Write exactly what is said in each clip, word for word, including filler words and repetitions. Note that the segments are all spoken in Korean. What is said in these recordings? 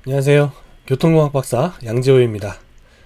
안녕하세요. 교통공학 박사 양지호입니다.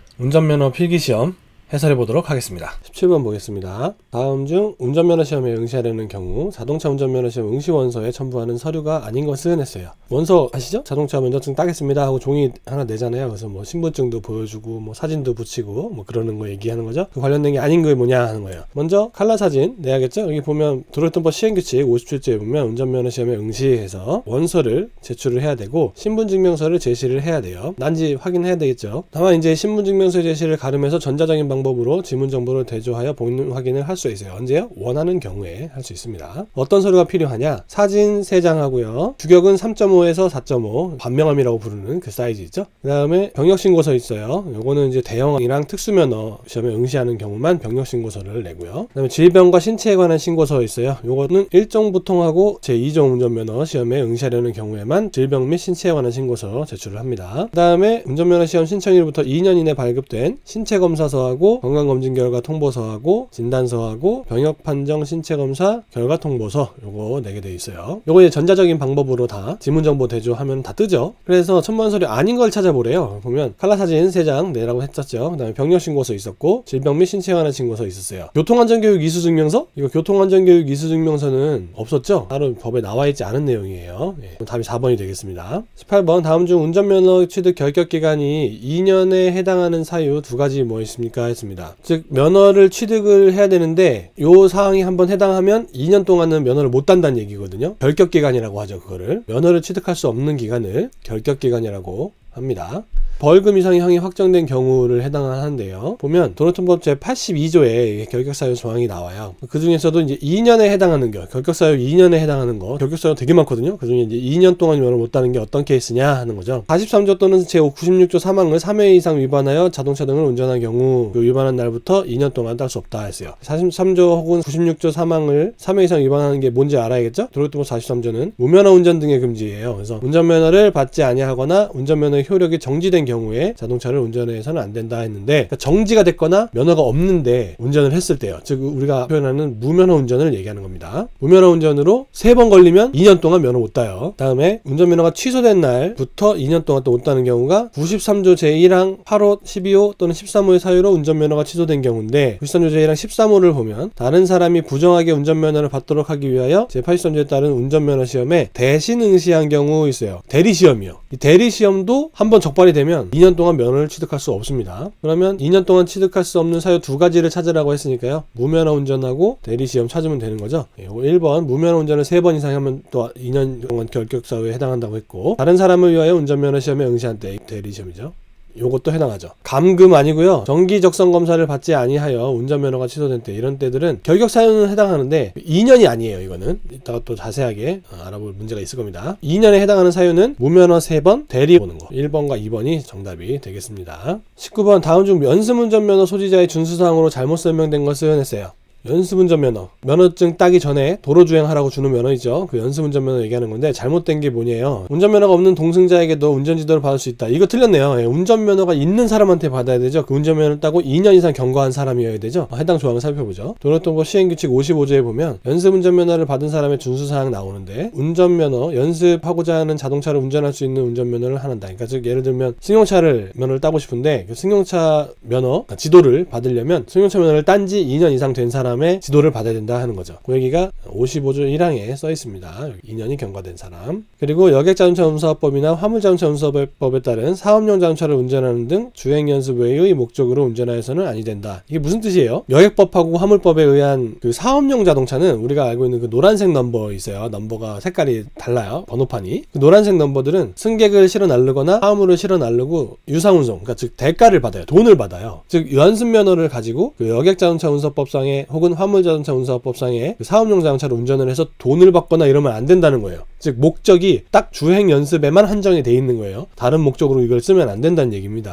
운전면허 필기시험 해설해 보도록 하겠습니다. 십칠 번 보겠습니다. 다음 중 운전면허 시험에 응시하려는 경우 자동차 운전면허 시험 응시 원서에 첨부하는 서류가 아닌 것은 했어요. 원서 아시죠? 자동차 면허증 따겠습니다 하고 종이 하나 내잖아요. 그래서 뭐 신분증도 보여주고 뭐 사진도 붙이고 뭐 그러는 거 얘기하는 거죠. 그 관련된 게 아닌 게 뭐냐 하는 거예요. 먼저 칼라 사진 내야겠죠? 여기 보면 도로교통법 시행규칙 오십칠 조에 보면 운전면허 시험에 응시해서 원서를 제출을 해야 되고 신분증명서를 제시를 해야 돼요. 난지 확인해야 되겠죠. 다만 이제 신분증명서 제시를 가름해서 전자적인 방법 방법으로 지문 정보를 대조하여 본인 확인을 할 수 있어요. 언제요? 원하는 경우에 할 수 있습니다. 어떤 서류가 필요하냐? 사진 세 장 하고요. 규격은 삼 점 오에서 사 점 오, 반명함이라고 부르는 그 사이즈 있죠? 그 다음에 병역신고서 있어요. 요거는 이제 대형이랑 특수면허 시험에 응시하는 경우만 병역신고서를 내고요. 그 다음에 질병과 신체에 관한 신고서 있어요. 요거는 일 종 보통하고 제이 종 운전면허 시험에 응시하려는 경우에만 질병 및 신체에 관한 신고서 제출을 합니다. 그 다음에 운전면허 시험 신청일부터 이 년 이내 발급된 신체검사서하고 건강검진 결과 통보서하고 진단서하고 병역판정 신체검사 결과 통보서 요거 내게 돼 있어요. 요거 이제 전자적인 방법으로 다 지문정보 대조하면 다 뜨죠. 그래서 첨부한 서류 아닌 걸 찾아보래요. 보면 칼라 사진 세 장 내라고 했었죠. 그 다음에 병역신고서 있었고 질병 및 신체에 관한 신고서 있었어요. 교통안전교육 이수증명서? 이거 교통안전교육 이수증명서는 없었죠? 따로 법에 나와있지 않은 내용이에요. 네. 답이 사 번이 되겠습니다. 십팔 번 다음 중 운전면허 취득 결격기간이 이 년에 해당하는 사유 두 가지 뭐 있습니까? 했습니다. 즉 면허를 취득을 해야 되는데 요 사항이 한번 해당하면 이 년 동안은 면허를 못 딴다는 얘기거든요. 결격기간이라고 하죠. 그거를 면허를 취득할 수 없는 기간을 결격기간이라고 합니다. 벌금 이상의 형이 확정된 경우를 해당하는데요. 보면 도로통법 제팔십이 조에 결격사유 조항이 나와요. 그 중에서도 이제 이 년에 해당하는 거, 결격사유 이 년에 해당하는 거, 결격사유 되게 많거든요. 그 중에 이제 이 년 동안 면허를 못 따는 게 어떤 케이스냐 하는 거죠. 사십삼 조 또는 제구십육 조 삼 항을 삼 회 이상 위반하여 자동차 등을 운전한 경우 그 위반한 날부터 이 년 동안 딸 수 없다 했어요. 사십삼 조 혹은 구십육 조 삼 항을 삼 회 이상 위반하는 게 뭔지 알아야겠죠? 도로통법 사십삼 조는 무면허 운전 등의 금지예요. 그래서 운전면허를 받지 아니하거나 운전면허의 효력이 정지된 경우에 자동차를 운전해서는 안 된다 했는데 그러니까 정지가 됐거나 면허가 없는데 운전을 했을 때요. 즉 우리가 표현하는 무면허 운전을 얘기하는 겁니다. 무면허 운전으로 세 번 걸리면 이 년 동안 면허 못 따요. 다음에 운전면허가 취소된 날부터 이 년 동안 또 못 따는 경우가 구십삼 조 제일 항 팔 호, 십이 호 또는 십삼 호의 사유로 운전면허가 취소된 경우인데 구십삼 조 제일 항 십삼 호를 보면 다른 사람이 부정하게 운전면허를 받도록 하기 위하여 제팔십삼 조에 따른 운전면허 시험에 대신 응시한 경우 있어요. 대리시험이요. 이 대리시험도 한번 적발이 되면 이 년 동안 면허를 취득할 수 없습니다. 그러면 이 년 동안 취득할 수 없는 사유 두 가지를 찾으라고 했으니까요. 무면허 운전하고 대리시험 찾으면 되는 거죠. 일 번 무면허 운전을 세 번 이상 하면 또 이 년 동안 결격사유에 해당한다고 했고 다른 사람을 위하여 운전면허 시험에 응시한 때 대리시험이죠. 요것도 해당하죠. 감금 아니고요. 정기적성 검사를 받지 아니하여 운전면허가 취소된 때 이런 때들은 결격 사유는 해당하는데 이 년이 아니에요. 이거는 이따가 또 자세하게 알아볼 문제가 있을 겁니다. 이 년에 해당하는 사유는 무면허 세 번 대리 보는 거 일 번과 이 번이 정답이 되겠습니다. 십구 번 다음 중 연습운전면허 소지자의 준수사항으로 잘못 설명된 것은 했어요. 연습운전면허 면허증 따기 전에 도로주행하라고 주는 면허이죠. 그 연습운전면허 얘기하는 건데 잘못된 게 뭐냐요. 운전면허가 없는 동승자에게도 운전지도를 받을 수 있다. 이거 틀렸네요. 예, 운전면허가 있는 사람한테 받아야 되죠. 그 운전면허를 따고 이 년 이상 경과한 사람이어야 되죠. 해당 조항을 살펴보죠. 도로통법 시행규칙 오십오 조에 보면 연습운전면허를 받은 사람의 준수사항 나오는데 운전면허 연습하고자 하는 자동차를 운전할 수 있는 운전면허를 하는다. 그러니까 즉 예를 들면 승용차를 면허를 따고 싶은데 그 승용차 면허 지도를 받으려면 승용차 면허를 딴 지 이 년 이상 된 사람 사람의 지도를 받아야 된다 하는 거죠. 그 얘기가 오십오 조 일 항에 써 있습니다. 이 년이 경과된 사람. 그리고 여객자동차 운수사업법이나 화물자동차 운수사업법에 따른 사업용 자동차를 운전하는 등 주행연습 외의 목적으로 운전하여서는 아니 된다. 이게 무슨 뜻이에요? 여객법하고 화물법에 의한 그 사업용 자동차는 우리가 알고 있는 그 노란색 넘버 있어요. 넘버가 색깔이 달라요. 번호판이. 그 노란색 넘버들은 승객을 실어 나르거나 화물을 실어 나르고 유상운송, 그러니까 즉 대가를 받아요. 돈을 받아요. 즉 연습면허를 가지고 그 여객자동차 운수법상에 혹은 화물자동차 운수사업법상에 그 사업용 자동차를 운전을 해서 돈을 받거나 이러면 안 된다는 거예요. 즉 목적이 딱 주행 연습에만 한정이 돼 있는 거예요. 다른 목적으로 이걸 쓰면 안 된다는 얘기입니다. 그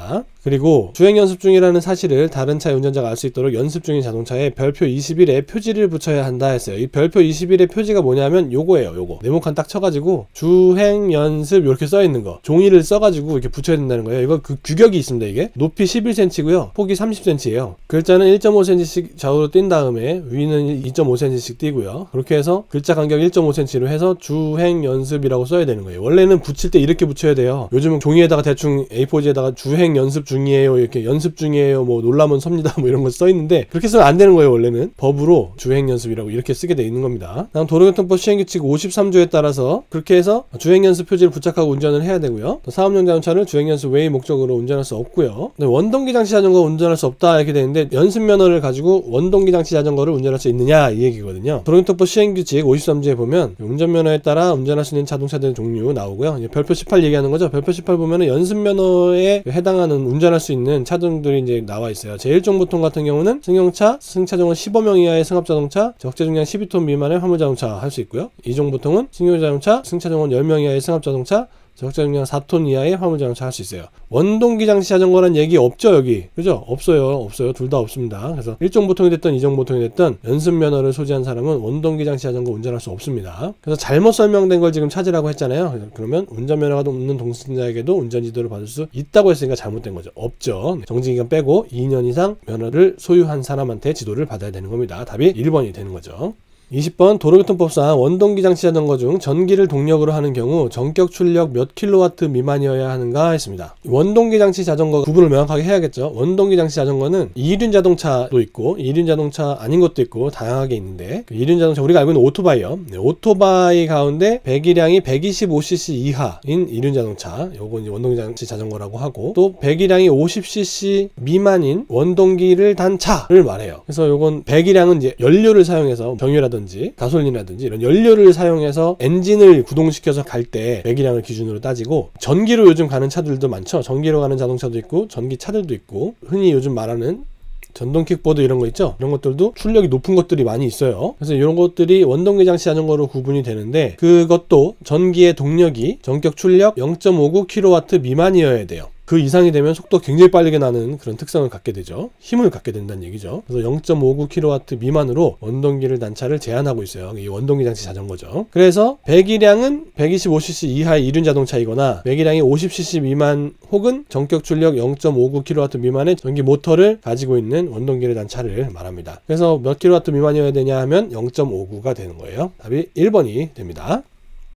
그리고 주행 연습 중이라는 사실을 다른 차의 운전자가 알 수 있도록 연습 중인 자동차에 별표 이십일에 표지를 붙여야 한다 했어요. 이 별표 이십일의 표지가 뭐냐면 요거예요. 요거 네모칸 딱 쳐가지고 주행 연습 이렇게 써 있는 거 종이를 써가지고 이렇게 붙여야 된다는 거예요. 이거 그 규격이 있습니다. 이게 높이 십일 센티미터고요 폭이 삼십 센티미터예요 글자는 일 점 오 센티미터씩 좌우로 띈 다음에 위는 이 점 오 센티미터씩 띄고요. 그렇게 해서 글자 간격 일 점 오 센티미터로 해서 주행 연습이라고 써야 되는 거예요. 원래는 붙일 때 이렇게 붙여야 돼요. 요즘은 종이에다가 대충 에이 포지에다가 주행 연습 중이에요 이렇게 연습 중이에요 뭐 놀라면 섭니다 뭐 이런 거 써 있는데 그렇게 쓰면 안 되는 거예요. 원래는 법으로 주행 연습이라고 이렇게 쓰게 돼 있는 겁니다. 다음 도로교통법 시행규칙 오십삼 조에 따라서 그렇게 해서 주행 연습 표지를 부착하고 운전을 해야 되고요. 또 사업용 자동차를 주행 연습 외의 목적으로 운전할 수 없고요. 원동기 장치 자전거 운전할 수 없다 이렇게 되는데 연습 면허를 가지고 원동기 장치 자전거를 운전할 수 있느냐 이 얘기거든요. 도로교통법 시행규칙 오십삼 조에 보면 운전면허에 따라 운전할 수 있는 자동차들의 종류 나오고요. 이제 별표 십팔 얘기하는 거죠. 별표 십팔 보면은 연습 면허에 해당하는 운전할 수 있는 차종들이 이제 나와 있어요. 제일 종 보통 같은 경우는 승용차, 승차종은 십오 명 이하의 승합자동차, 적재 중량 십이 톤 미만의 화물자동차 할 수 있고요. 이 종 보통은 승용자동차, 승차종은 십 명 이하의 승합자동차, 적재 중량 사 톤 이하의 화물자동차 할 수 있어요. 원동기 장치 자전거란 얘기 없죠 여기 그죠? 없어요 없어요 둘 다 없습니다. 그래서 일 종 보통이 됐든 이 종 보통이 됐든 연습 면허를 소지한 사람은 원동기 장치 자전거 운전할 수 없습니다. 그래서 잘못 설명된 걸 지금 찾으라고 했잖아요. 그러면 운전면허가 없는 동승자에게도 운전지도를 받을 수 있다고 했으니까 잘못된 거죠. 없죠. 정지기간 빼고 이 년 이상 면허를 소유한 사람한테 지도를 받아야 되는 겁니다. 답이 일 번이 되는 거죠. 이십 번 도로교통법상 원동기 장치 자전거 중 전기를 동력으로 하는 경우 전격 출력 몇 킬로와트 미만이어야 하는가 했습니다. 원동기 장치 자전거 구분을 명확하게 해야겠죠. 원동기 장치 자전거는 이륜 자동차도 있고 이륜 자동차 아닌 것도 있고 다양하게 있는데 그 이륜 자동차 우리가 알고 있는 오토바이요. 네, 오토바이 가운데 배기량이 백이십오 씨씨 이하인 이륜 자동차 요건 이제 원동기 장치 자전거라고 하고 또 배기량이 오십 씨씨 미만인 원동기를 단 차를 말해요. 그래서 요건 배기량은 이제 연료를 사용해서 경유라든지 가솔린이라든지 이런 연료를 사용해서 엔진을 구동시켜서 갈 때 배기량을 기준으로 따지고 전기로 요즘 가는 차들도 많죠. 전기로 가는 자동차도 있고 전기차들도 있고 흔히 요즘 말하는 전동 킥보드 이런 거 있죠. 이런 것들도 출력이 높은 것들이 많이 있어요. 그래서 이런 것들이 원동기 장치 자전거로 구분이 되는데 그것도 전기의 동력이 전격 출력 영 점 오구 킬로와트 미만이어야 돼요. 그 이상이 되면 속도가 굉장히 빠르게 나는 그런 특성을 갖게 되죠. 힘을 갖게 된다는 얘기죠. 그래서 영 점 오구 킬로와트 미만으로 원동기를 단차를 제한하고 있어요. 이 원동기 장치 자전거죠. 그래서 배기량은 백이십오 씨씨 이하의 이륜 자동차이거나 배기량이 오십 씨씨 미만 혹은 전격 출력 영 점 오구 킬로와트 미만의 전기 모터를 가지고 있는 원동기를 단차를 말합니다. 그래서 몇 킬로와트 미만이어야 되냐 하면 영 점 오구가 되는 거예요. 답이 일 번이 됩니다.